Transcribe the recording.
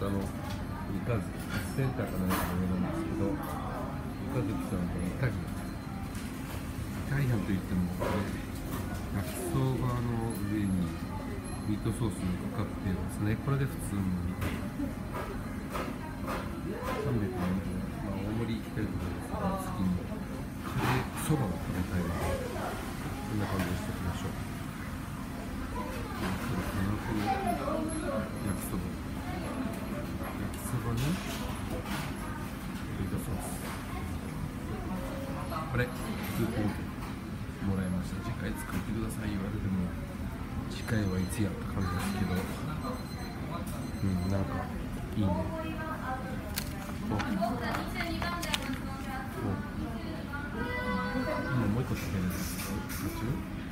イカズセンターかなんかの上なんですけど、イカズキさんとイタリアンといってもこれ焼きそばの上にミートソースがかかっていますね。これで普通の340円、大盛りいきたいと思いますが、次にカレーそばを食べたいのでこんな感じにしておきましょう。これかな、この焼きそばにミートソース、これクーポンもらいました。次回作ってください言われても次回はいつやった感じですけど、なんかいいね。今もう一個食べるんですか？